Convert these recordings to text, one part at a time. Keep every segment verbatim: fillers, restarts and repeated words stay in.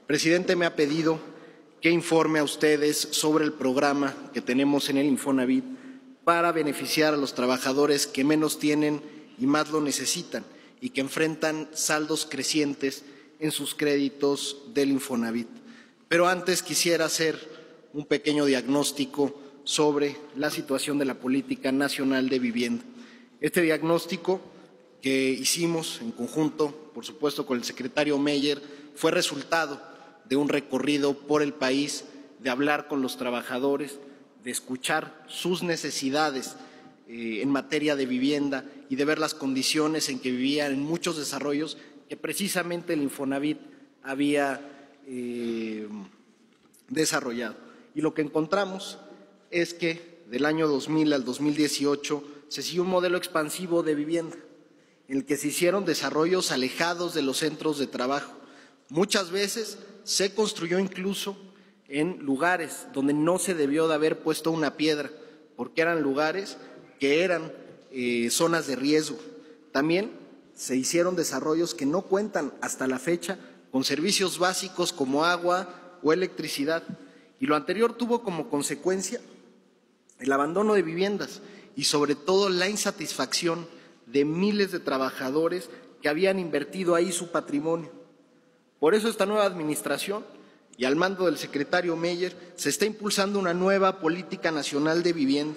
presidente me ha pedido que informe a ustedes sobre el programa que tenemos en el Infonavit para beneficiar a los trabajadores que menos tienen y más lo necesitan y que enfrentan saldos crecientes en sus créditos del Infonavit. Pero antes quisiera hacer un pequeño diagnóstico sobre la situación de la política nacional de vivienda. Este diagnóstico que hicimos en conjunto, por supuesto, con el secretario Meyer, fue resultado de un recorrido por el país, de hablar con los trabajadores, de escuchar sus necesidades eh, en materia de vivienda y de ver las condiciones en que vivían en muchos desarrollos que precisamente el Infonavit había eh, desarrollado. Y lo que encontramos es que del año dos mil al dos mil dieciocho se siguió un modelo expansivo de vivienda, en el que se hicieron desarrollos alejados de los centros de trabajo. Muchas veces se construyó incluso en lugares donde no se debió de haber puesto una piedra, porque eran lugares que eran eh, zonas de riesgo. También se hicieron desarrollos que no cuentan hasta la fecha con servicios básicos como agua o electricidad. Y lo anterior tuvo como consecuencia el abandono de viviendas y sobre todo la insatisfacción de miles de trabajadores que habían invertido ahí su patrimonio. Por eso esta nueva administración y al mando del secretario Meyer se está impulsando una nueva política nacional de vivienda.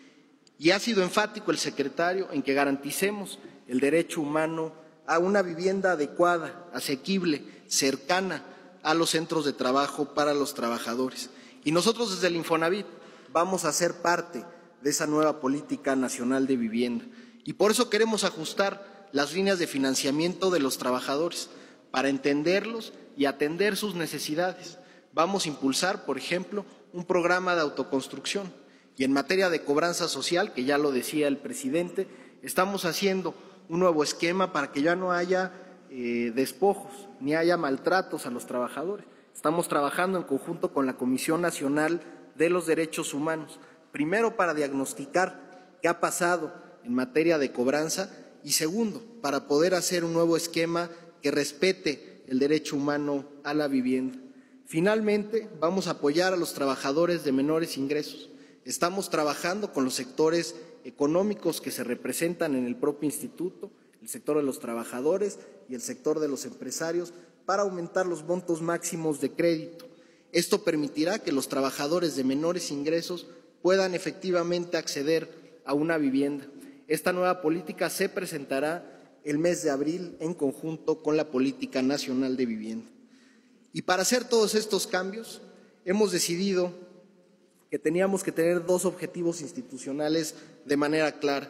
Y ha sido enfático el secretario en que garanticemos el derecho humano a una vivienda adecuada, asequible, cercana a los centros de trabajo para los trabajadores. Y nosotros desde el Infonavit vamos a ser parte de esa nueva política nacional de vivienda. Y por eso queremos ajustar las líneas de financiamiento de los trabajadores, para entenderlos y atender sus necesidades. Vamos a impulsar, por ejemplo, un programa de autoconstrucción. Y en materia de cobranza social, que ya lo decía el presidente, estamos haciendo un nuevo esquema para que ya no haya eh, despojos, ni haya maltratos a los trabajadores. Estamos trabajando en conjunto con la Comisión Nacional de los Derechos Humanos, primero para diagnosticar qué ha pasado en materia de cobranza y segundo, para poder hacer un nuevo esquema que respete el derecho humano a la vivienda. Finalmente, vamos a apoyar a los trabajadores de menores ingresos. Estamos trabajando con los sectores económicos que se representan en el propio instituto, el sector de los trabajadores y el sector de los empresarios, para aumentar los montos máximos de crédito. Esto permitirá que los trabajadores de menores ingresos puedan efectivamente acceder a una vivienda. Esta nueva política se presentará el mes de abril en conjunto con la Política Nacional de Vivienda. Y para hacer todos estos cambios, hemos decidido que teníamos que tener dos objetivos institucionales de manera clara.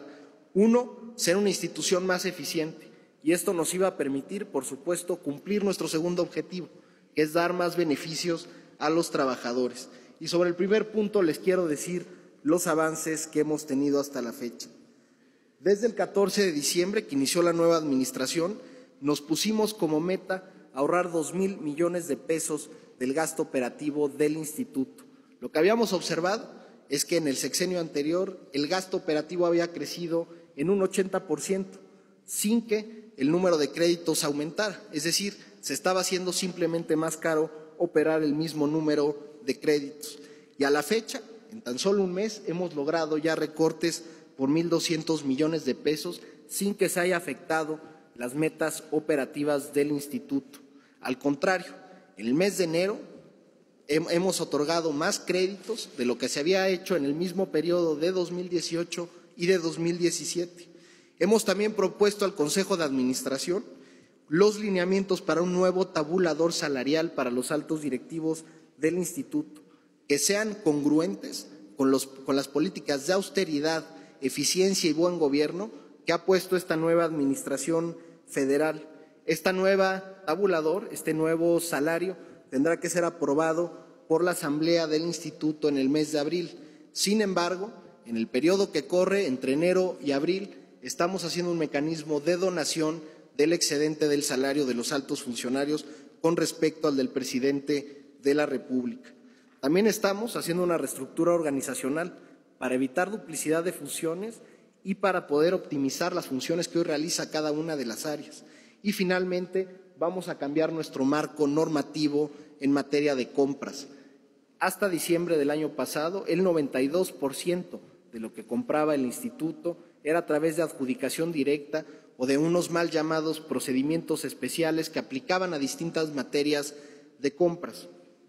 Uno, ser una institución más eficiente, y esto nos iba a permitir, por supuesto, cumplir nuestro segundo objetivo, que es dar más beneficios a los trabajadores. Y sobre el primer punto les quiero decir los avances que hemos tenido hasta la fecha. Desde el catorce de diciembre, que inició la nueva administración, nos pusimos como meta ahorrar dos mil millones de pesos del gasto operativo del instituto. Lo que habíamos observado es que en el sexenio anterior el gasto operativo había crecido en un ochenta por ciento, sin que el número de créditos aumentara. Es decir, se estaba haciendo simplemente más caro operar el mismo número de créditos. Y a la fecha, en tan solo un mes, hemos logrado ya recortes por mil doscientos millones de pesos sin que se haya afectado las metas operativas del instituto. Al contrario, en el mes de enero hemos otorgado más créditos de lo que se había hecho en el mismo periodo de dos mil dieciocho y de dos mil diecisiete. Hemos también propuesto al Consejo de Administración los lineamientos para un nuevo tabulador salarial para los altos directivos del instituto, que sean congruentes con, los, con las políticas de austeridad, eficiencia y buen gobierno que ha puesto esta nueva administración federal. Esta nueva tabulador, este nuevo salario, tendrá que ser aprobado por la Asamblea del Instituto en el mes de abril. Sin embargo, en el periodo que corre entre enero y abril, estamos haciendo un mecanismo de donación del excedente del salario de los altos funcionarios con respecto al del presidente de la República. También estamos haciendo una reestructura organizacional para evitar duplicidad de funciones y para poder optimizar las funciones que hoy realiza cada una de las áreas. Y finalmente, vamos a cambiar nuestro marco normativo en materia de compras. Hasta diciembre del año pasado, el noventa y dos por ciento de lo que compraba el instituto era a través de adjudicación directa o de unos mal llamados procedimientos especiales que aplicaban a distintas materias de compras.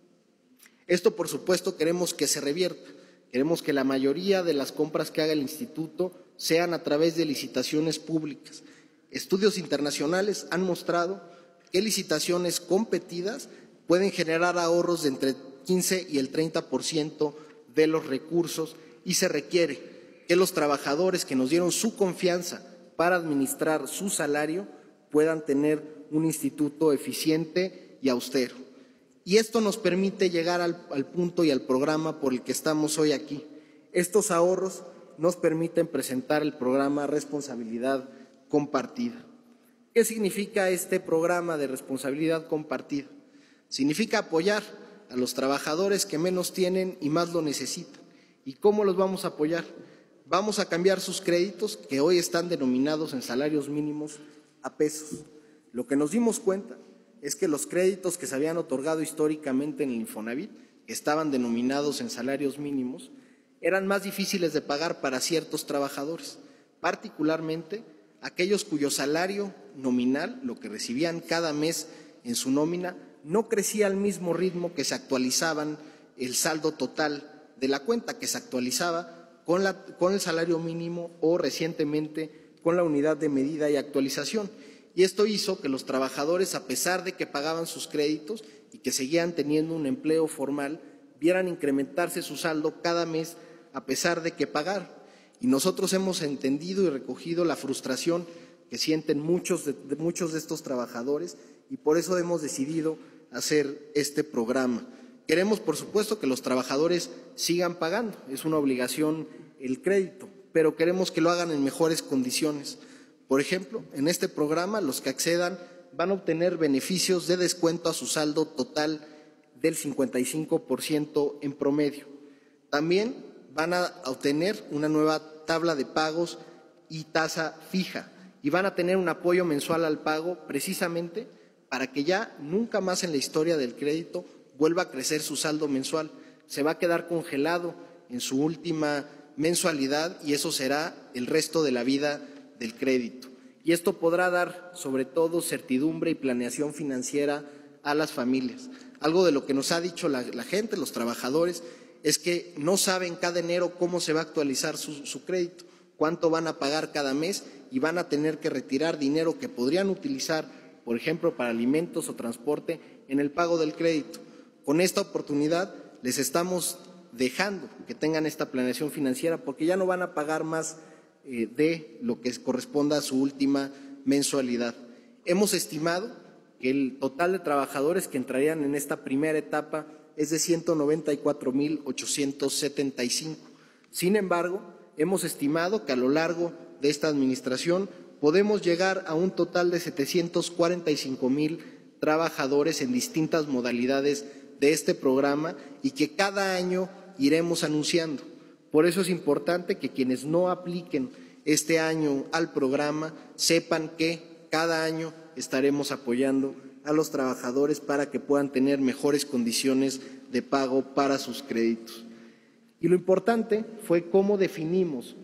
Esto, por supuesto, queremos que se revierta. Queremos que la mayoría de las compras que haga el instituto sean a través de licitaciones públicas. Estudios internacionales han mostrado que licitaciones competidas pueden generar ahorros de entre quince y el treinta por ciento de los recursos, y se requiere que los trabajadores que nos dieron su confianza para administrar su salario puedan tener un instituto eficiente y austero. Y esto nos permite llegar al, al punto y al programa por el que estamos hoy aquí. Estos ahorros nos permiten presentar el programa Responsabilidad Compartida. ¿Qué significa este programa de responsabilidad compartida? Significa apoyar a los trabajadores que menos tienen y más lo necesitan. ¿Y cómo los vamos a apoyar? Vamos a cambiar sus créditos, que hoy están denominados en salarios mínimos, a pesos. Lo que nos dimos cuenta es que los créditos que se habían otorgado históricamente en el Infonavit, que estaban denominados en salarios mínimos, eran más difíciles de pagar para ciertos trabajadores, particularmente aquellos cuyo salario nominal, lo que recibían cada mes en su nómina, no crecía al mismo ritmo que se actualizaban el saldo total de la cuenta, que se actualizaba con, la, con el salario mínimo o recientemente con la unidad de medida y actualización. Y esto hizo que los trabajadores, a pesar de que pagaban sus créditos y que seguían teniendo un empleo formal, vieran incrementarse su saldo cada mes a pesar de que pagaron. Y nosotros hemos entendido y recogido la frustración que sienten muchos de, de, muchos de estos trabajadores, y por eso hemos decidido hacer este programa. Queremos, por supuesto, que los trabajadores sigan pagando, es una obligación el crédito, pero queremos que lo hagan en mejores condiciones. Por ejemplo, en este programa los que accedan van a obtener beneficios de descuento a su saldo total del cincuenta y cinco por ciento en promedio. También van a obtener una nueva tabla de pagos y tasa fija, y van a tener un apoyo mensual al pago precisamente para que ya nunca más en la historia del crédito vuelva a crecer su saldo mensual. Se va a quedar congelado en su última mensualidad y eso será el resto de la vida del crédito. Y esto podrá dar, sobre todo, certidumbre y planeación financiera a las familias. Algo de lo que nos ha dicho la, la gente, los trabajadores, es que no saben cada enero cómo se va a actualizar su, su crédito, cuánto van a pagar cada mes, y van a tener que retirar dinero que podrían utilizar, por ejemplo, para alimentos o transporte, en el pago del crédito. Con esta oportunidad les estamos dejando que tengan esta planeación financiera, porque ya no van a pagar más eh, de lo que corresponda a su última mensualidad. Hemos estimado que el total de trabajadores que entrarían en esta primera etapa es de ciento noventa y cuatro mil ochocientos setenta y cinco. Sin embargo, hemos estimado que a lo largo de esta administración podemos llegar a un total de setecientos cuarenta y cinco mil trabajadores en distintas modalidades de este programa, y que cada año iremos anunciando. Por eso es importante que quienes no apliquen este año al programa sepan que cada año estaremos apoyando a los trabajadores para que puedan tener mejores condiciones de pago para sus créditos. Y lo importante fue cómo definimos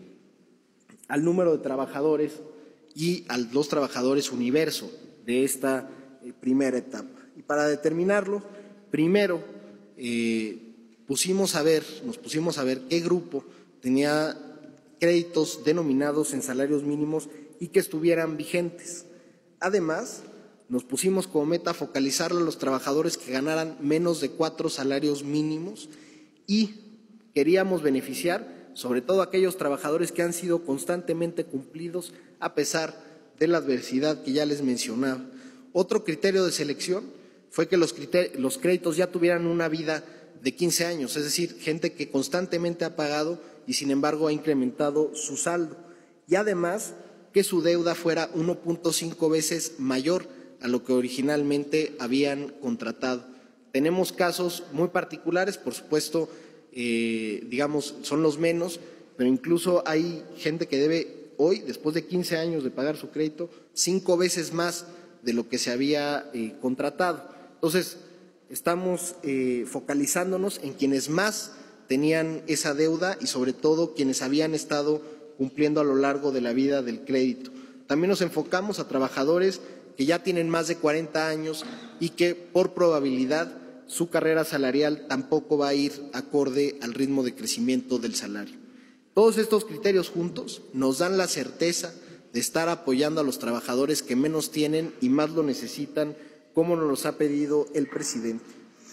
al número de trabajadores y a los trabajadores universo de esta primera etapa. Y para determinarlo, primero eh, pusimos a ver, nos pusimos a ver qué grupo tenía créditos denominados en salarios mínimos y que estuvieran vigentes. Además, nos pusimos como meta focalizarlo a los trabajadores que ganaran menos de cuatro salarios mínimos, y queríamos beneficiar sobre todo a aquellos trabajadores que han sido constantemente cumplidos a pesar de la adversidad que ya les mencionaba. Otro criterio de selección fue que los, los créditos ya tuvieran una vida de quince años, es decir, gente que constantemente ha pagado y sin embargo ha incrementado su saldo, y además que su deuda fuera uno punto cinco veces mayor a lo que originalmente habían contratado. Tenemos casos muy particulares, por supuesto, eh, digamos, son los menos, pero incluso hay gente que debe hoy, después de quince años de pagar su crédito, cinco veces más de lo que se había eh, contratado. Entonces, estamos eh, focalizándonos en quienes más tenían esa deuda y sobre todo quienes habían estado cumpliendo a lo largo de la vida del crédito. También nos enfocamos a trabajadores que ya tienen más de cuarenta años y que por probabilidad su carrera salarial tampoco va a ir acorde al ritmo de crecimiento del salario. Todos estos criterios juntos nos dan la certeza de estar apoyando a los trabajadores que menos tienen y más lo necesitan, como nos los ha pedido el presidente.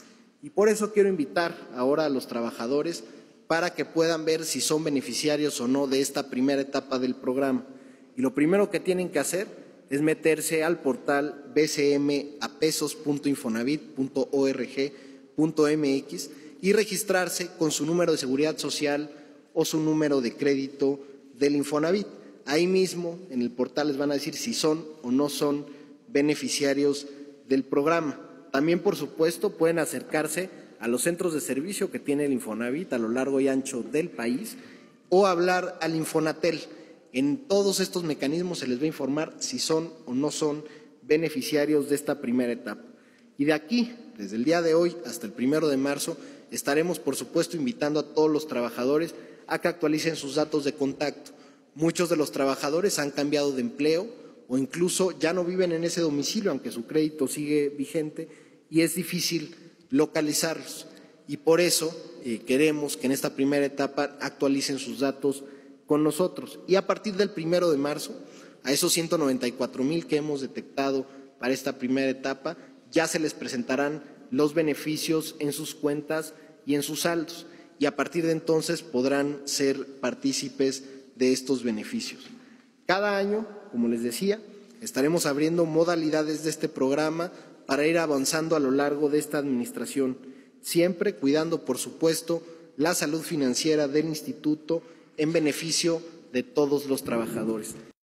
Y por eso quiero invitar ahora a los trabajadores para que puedan ver si son beneficiarios o no de esta primera etapa del programa. Y lo primero que tienen que hacer es meterse al portal b c m a pesos punto infonavit punto org punto m x y registrarse con su número de seguridad social o su número de crédito del Infonavit. Ahí mismo en el portal les van a decir si son o no son beneficiarios del programa. También, por supuesto, pueden acercarse a los centros de servicio que tiene el Infonavit a lo largo y ancho del país o hablar al Infonatel. En todos estos mecanismos se les va a informar si son o no son beneficiarios de esta primera etapa. Y de aquí, desde el día de hoy hasta el primero de marzo, estaremos, por supuesto, invitando a todos los trabajadores a que actualicen sus datos de contacto. Muchos de los trabajadores han cambiado de empleo o incluso ya no viven en ese domicilio, aunque su crédito sigue vigente, y es difícil localizarlos. Y por eso eh, queremos que en esta primera etapa actualicen sus datos con nosotros. Y a partir del primero de marzo, a esos ciento noventa y cuatro mil que hemos detectado para esta primera etapa, ya se les presentarán los beneficios en sus cuentas y en sus saldos. Y a partir de entonces podrán ser partícipes de estos beneficios. Cada año, como les decía, estaremos abriendo modalidades de este programa para ir avanzando a lo largo de esta administración, siempre cuidando, por supuesto, la salud financiera del instituto en beneficio de todos los trabajadores.